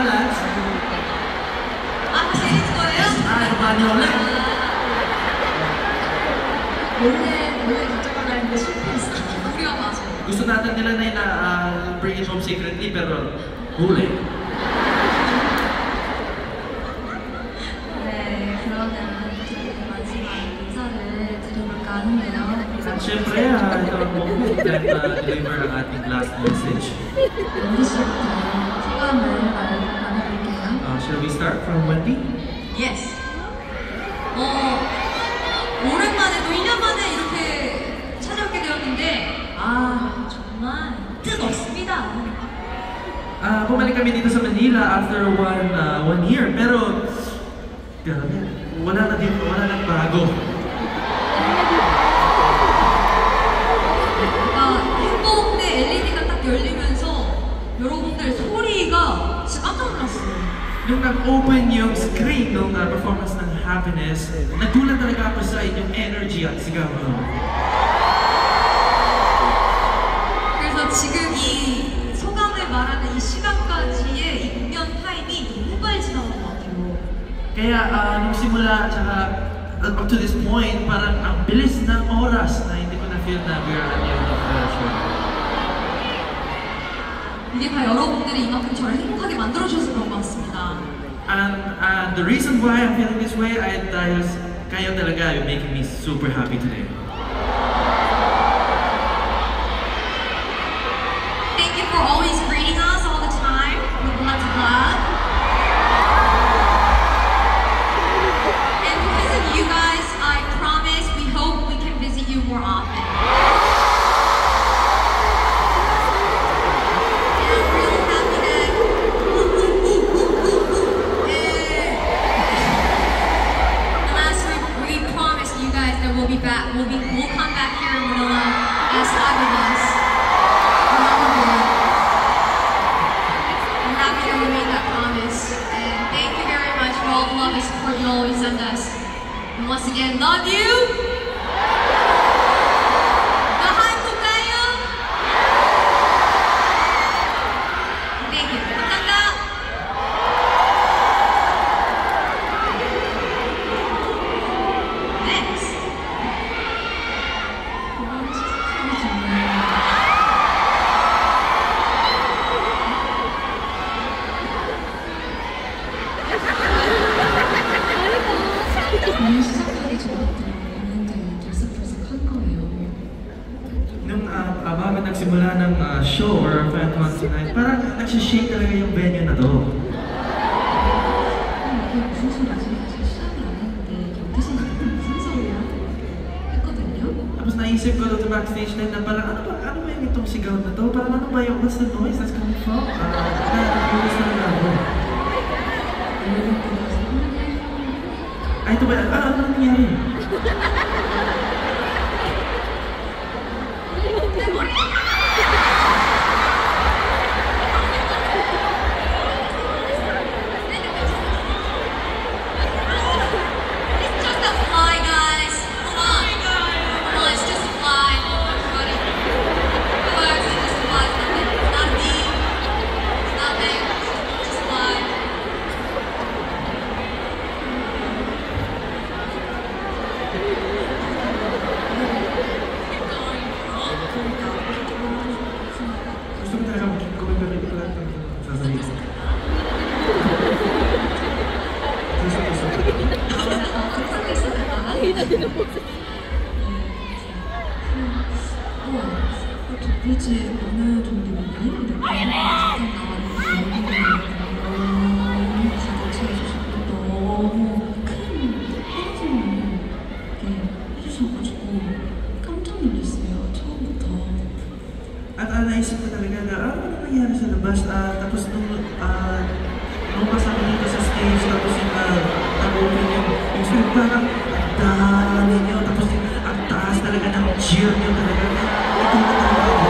balance. 제일 거예요? 많이 올래? 원래 결정하려 했는데 실패했어. 우리가 맞아. Gusto natin nila na bring it home secretly, pero huli. 네, 그러면 마지막 인사를 드려볼까 하는데요. Siyempre, ito ang moment na deliver ang ating last message. wendy 씨부터 소감을 말해볼게요. Shall we start from Wendy? Yes. 오랜만에 또 1년 만에 이렇게 찾아오게 되었는데 정말 뜻없습니다. Bumalik kami dito sa Manila after one year, pero grabe, wala nang bago. 행복대 LED가 딱 열리면서 여러분들 소리가 진짜 깜짝 놀랐어요. Nung nag-open yung screen ng performance ng Happiness, nagulat talaga ako sa inyong energy at sigaw. 그래서 지금 이 소감을 말하는 이 시간까지의 이 공연 타임이 너무 빨리 지나간 것 같아요. Kaya nung simula tsaka up to this point, parang ang bilis ng oras na hindi ko na-feel na we are at the end of the show. 이게 다 여러분들이 이만큼 저를 행복하게 만들어주셔서 그런 것 같습니다. And the reason why I'm feeling this way ay dahil kayo talaga are making me super happy today. Thank you for always greeting us all the time with lots of love. And because of you guys, I promise we hope we can visit you more often. We'll come back here in Manila as Fabulous. I'm happy that we made that promise. And thank you very much for all the love and support you always send us. And once again, love you! Mahal ko kayo! Thank you. 감사합니다. Next. 공연 시작하기 전부터 굉장히 들썩들썩한 거예요. Nung bago nagsimula ng show or FanCon tonight, parang nagsishake talaga yung venue na to. 이게 무슨 소리지? 아직 시작을 안 했는데 여기서 무슨 소리야? 했거든요. Tapos naisip ko doon sa backstage na parang ano ba yung itong sigaw na to? Parang ano ba yung what's the noise that's coming from? Nagulis na lang ako. Ay, ito ba? Ano nangyari? Gusto ko talaga mag-comment ko lahat ng sasabihin. 도대체 어느 정도였니? 잠깐 나왔는데 같이 해주셔서 너무 큰 방송을 해주셔가지고 깜짝 놀랐어요. 처음부터. At naisip ko talaga na ano nangyari sa labas? Tapos nung kasama dito sa stage, tapos yung nag-open yung screen, parang ang dami nyo, tapos ang taas talaga ng cheer nyo talaga. Ito na talaga ako.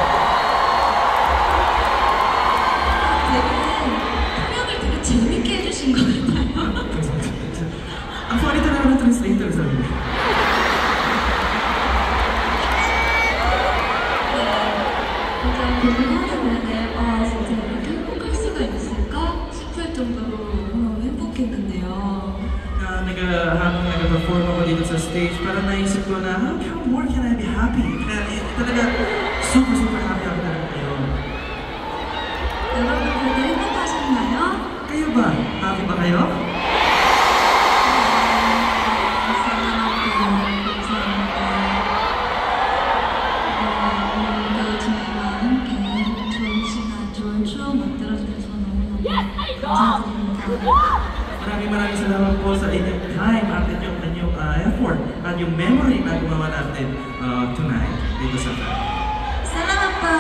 통역을 되게 재밌게 해주신 것 같아요. Ang funny talaga ng translator sabi niya. 진짜 공부하는 내내 진짜 이렇게 행복할 수가 있을까 싶은 정도로 행복했는데요. Habang nag-perform ako dito sa stage, parang naisip ko na, how more can I be happy? Kaya talaga, super happy ako talaga ngayon. 여러분 그래도 행복하셨나요? Kayo ba? Happy ba kayo? 오늘도 저희와 함께 좋은 시간, 좋은 추억 만들어주셔서 너무너무 감사드립니다. Maraming salamat po sa inyong time at inyong effort at yung memory na gumawa natin tonight dito sa fan. Salamat po!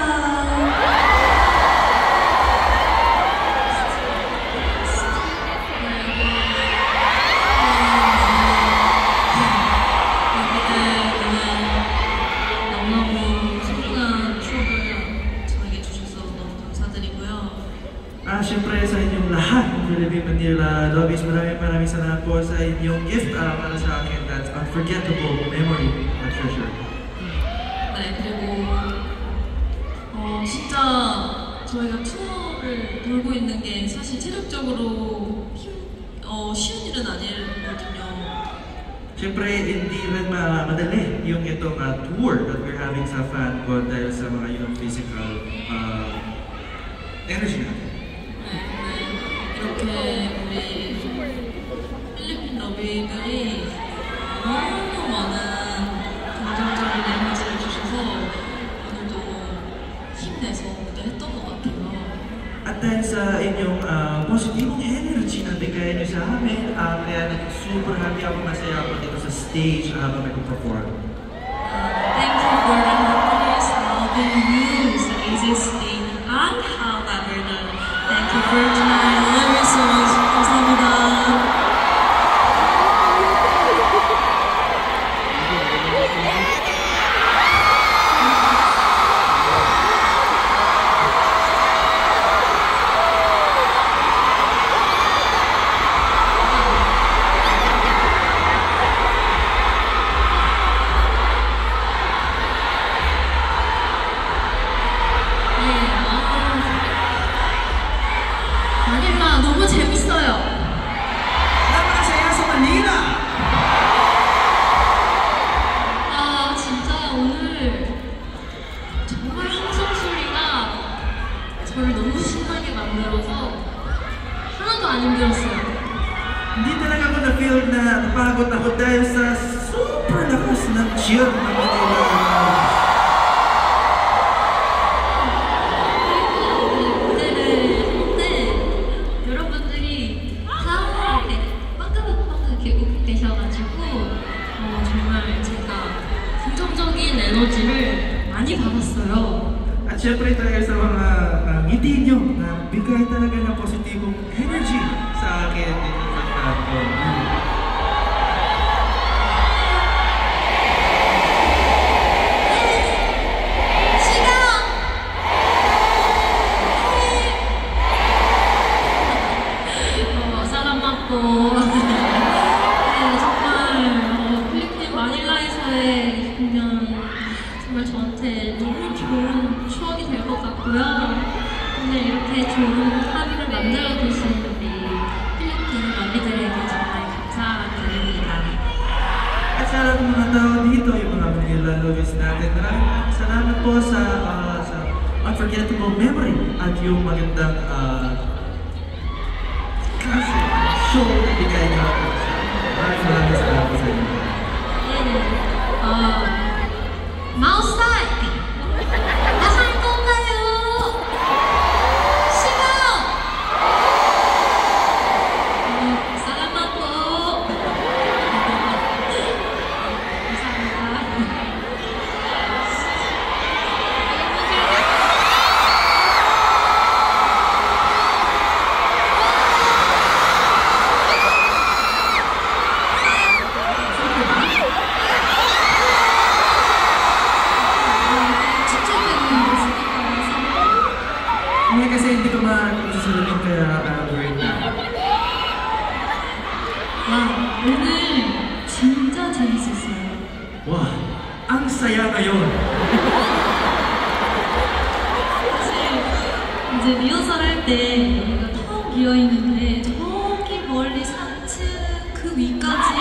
Siyempre sa inyong lahat ng Philippine Manila Lovies, maraming salamat po sa inyong gift para sa akin. That's unforgettable memory and treasure. 네, 그리고 진짜 저희가 투어를 돌고 있는 게 사실 체력적으로 쉬운 일은 아니거든요. Siyempre, hindi rin madali yung itong tour that we're having sa fan ko dahil sa mga physical energy natin. 이렇게 우리 필리핀 러비들이 너무 많은 긍정적인 에너지를 주셔서 오늘도 힘내서 무대했던 것 같아요. At dahil sa inyong positibong energy na bigay niyo sa amin, kaya super happy ako, masaya ako dito sa stage habang nag-perform. Thank you for the happiness, loving you sa easy stage. And however, thank you for tonight. I love you so much. 감사합니다. 마닐라 너무 재밌어요. Napakasaya sa Manila! 진짜 오늘 정말 함성 소리가 저를 너무 신나게 만들어서 하나도 안 힘들었어요. Hindi talaga ako na-feel na napagod ako dahil sa super lakas ng cheer ng Manila. 에너지를 많이 받았어요. At syempre talaga sa mga ngiti nyo na bigay talaga ng positibong energy sa akin dito sa fan ko. 사랑받고 정말 필리핀 마닐라에서의 공연 정말 저한테 너무 좋은 추억이 될 것 같고요. 오늘 이렇게 좋은 하루를 만들어주신 우리 필리핀 러비들에게 정말 감사드립니다. At sa lahat ng mga tao dito, yung mga Manila Lovies natin, maraming salamat po sa unforgettable memory at yung magandang show na bigay nyo ako sa maraming salamat po sa inyo. 마우스타이! 나갈 건가요? 시간! 사랑받고 감사합니다. Kasi hindi ko makasalamin kaya right now. 와, 오늘 진짜 재밌었어요. 와, ang saya ngayon. 사실 이제 리허설 할 때 우리가 비어 있는데 저기 멀리 3층 그 위까지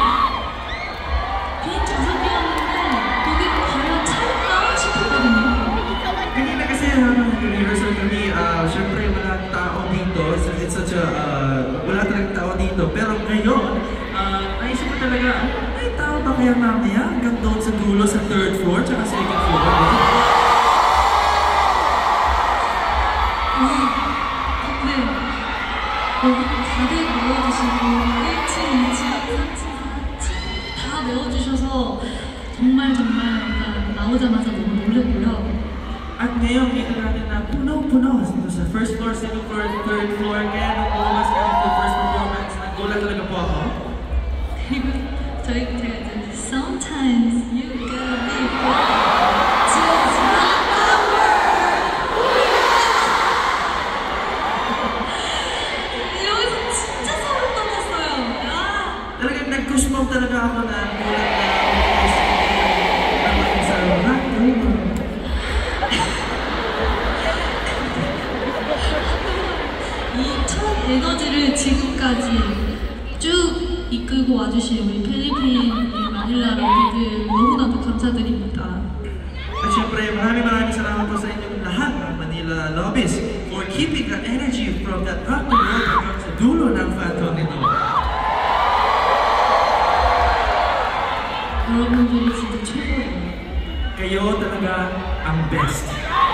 빈 좌석이었는데 여기 과연 차릴까 싶었거든요. Kanina kasi habang nag-rehearsal kami, syempre walang tao dito. It's such a, wala talagang tao dito. Pero ngayon, naisip ko talaga, may tao ba kaya mamaya hanggang doon sa dulo sa 3rd floor tsaka 2nd floor? 근데 여기 다들 메워주시고 1층, 2층, 3층, 4층 다 메워주셔서 정말 약간 나오자마자 너무 놀랐고요. At ngayon, kita natin na puno-puno dito sa 1st floor, 2nd floor, 3rd floor. Kaya nung lumabas kami for first performance, nagulat talaga po ako. 그리고 제가 이제 Sometimes you gotta be born to rock the world. 여기서 진짜 소름 돋았어요. Talagang nag-goosebump talaga ako na gulat na ako sa rock the world. 이 첫 에너지를 지금까지 쭉 이끌고 와주신 우리 필리핀 마닐라 러비들 너무나도 감사드립니다. At syempre, maraming salamat po sa inyong lahat ng Manila Lobbies for keeping that energy from that rock the world hanggang sa dulo ng Phantom nito. 여러분들이 진짜 최고예요. Kayo talaga ang best.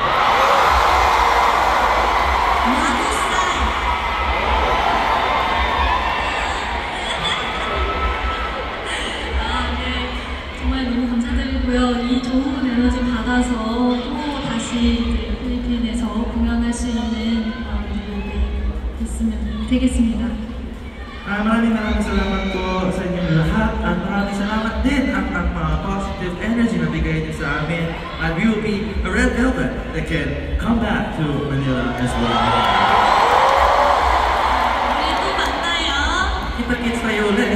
정말 너무 감사드리고요. 이 좋은 에너지 받아서 또 다시 필리핀에서 공연할 수 있는 무대가 됐으면 되겠습니다. Maraming salamat po sa inyong lahat at maraming salamat din ang positive energy na bigay niyo sa amin. And we will be a red velvet that can come back to Manila as well. 우리 또 만나요. Kita-kits tayo ulit.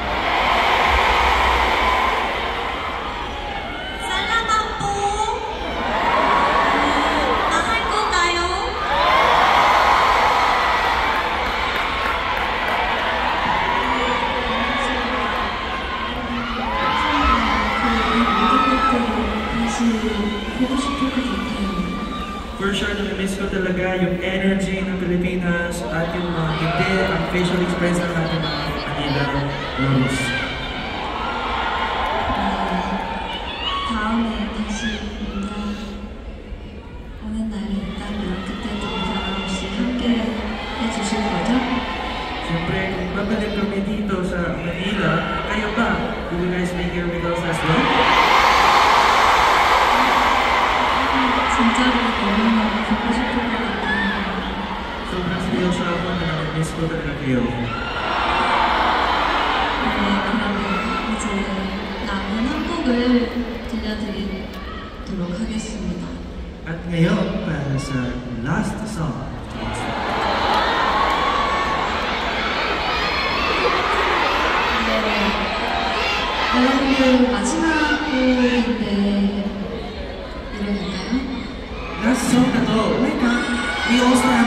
For sure, nami-miss ko talaga yung energy ng Pilipinas at yung hindi, ang facial expression ng ating mga Manila Lobbies. 다음에 다시 오는 날이 있다면 그때도 변함 없이 함께 해주실 거죠? Siyempre, kung babalik kami dito sa Manila, kayo ba? Will you guys be here with us as well? 진짜로 너무너무 보고 싶을 것 같아요. Sobrang seryoso ako na nami-miss ko talaga kayo. 네, 그러면 이제 남은 한 곡을 들려드리도록 하겠습니다. At ngayon, para sa last song. 여러분들 마지막 곡인데 이러는가요? Last song na to. Wait na. We also have